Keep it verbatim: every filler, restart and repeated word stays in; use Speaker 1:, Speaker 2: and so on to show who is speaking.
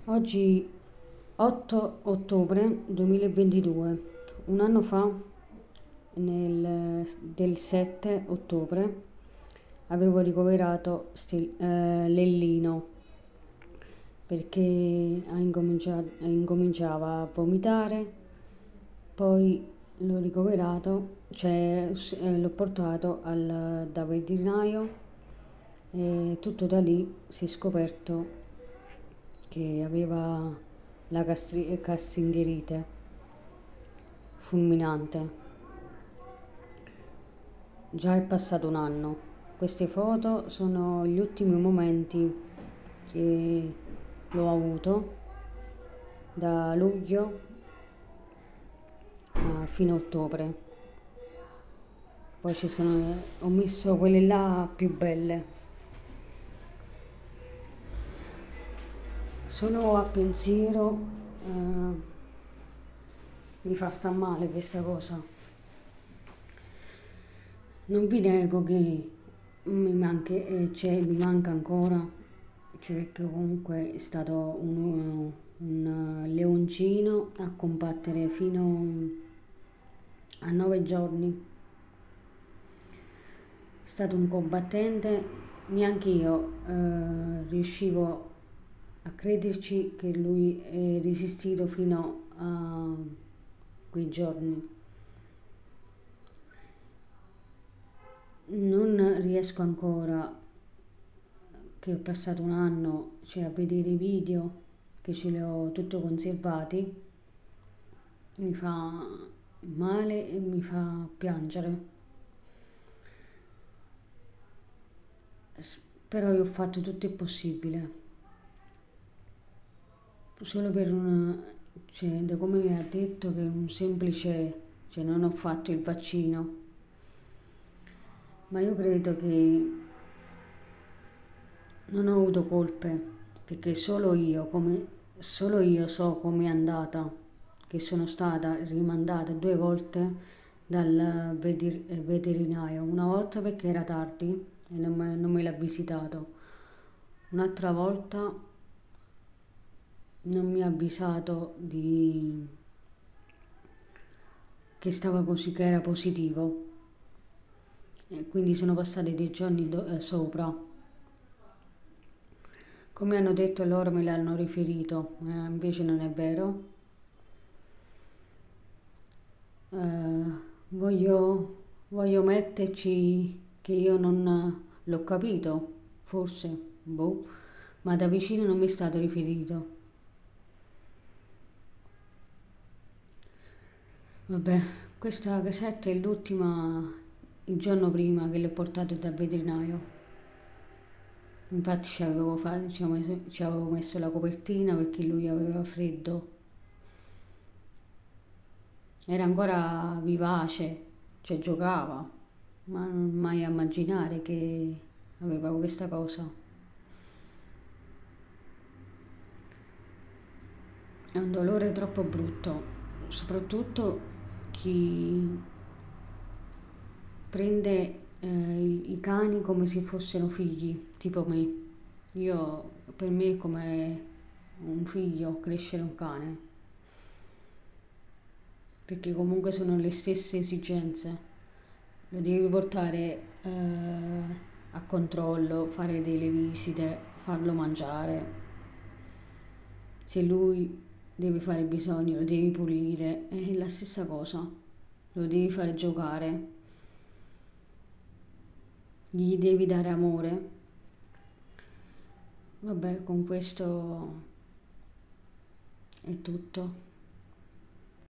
Speaker 1: Oggi otto ottobre duemilaventidue, un anno fa, nel, del sette ottobre, avevo ricoverato Stel- eh, Lellino perché ha incominciato, incominciava a vomitare, poi l'ho ricoverato, cioè s- eh, l'ho portato al, da veterinario e tutto da lì si è scoperto che aveva la gastri- gastroenterite fulminante. Già è passato un anno. Queste foto sono gli ultimi momenti che l'ho avuto da luglio a fine ottobre. Poi ci sono, ho messo quelle là più belle. Solo a pensiero eh, mi fa sta male questa cosa. Non vi nego che mi manca, eh, cioè, mi manca ancora, cioè, perché comunque è stato un, un leoncino a combattere fino a nove giorni. È stato un combattente, neanche io eh, riuscivo a crederci che lui è resistito fino a quei giorni. Non riesco ancora, che ho passato un anno, cioè a vedere i video, che ce li ho tutto conservati, mi fa male e mi fa piangere. S- Però io ho fatto tutto il possibile, solo per un, cioè, da come mi ha detto che è un semplice, cioè non ho fatto il vaccino, ma io credo che non ho avuto colpe, perché solo io, come, solo io so com'è andata, che sono stata rimandata due volte dal veter- eh, veterinario, una volta perché era tardi e non me, non me l'ha visitato, un'altra volta non mi ha avvisato di, che stava così, che era positivo, e quindi sono passati dei giorni do- eh, sopra. Come hanno detto loro me l'hanno riferito, eh, invece non è vero. Eh, voglio, voglio metterci che io non l'ho capito, forse, boh, ma da vicino non mi è stato riferito. Vabbè, questa casetta è l'ultima, il giorno prima che l'ho portato dal veterinario. Infatti ci avevo, fa- ci avevo messo ci avevo messo la copertina perché lui aveva freddo. Era ancora vivace, cioè giocava, ma non mai a immaginare che aveva questa cosa. È un dolore troppo brutto, soprattutto chi prende eh, i, i cani come se fossero figli, tipo me. Io, per me è come un figlio crescere un cane, perché comunque sono le stesse esigenze. Lo devi portare eh, a controllo, fare delle visite, farlo mangiare. Se lui deve fare bisogno, lo devi pulire, è la stessa cosa. Lo devi fare giocare, gli devi dare amore. Vabbè, con questo è tutto.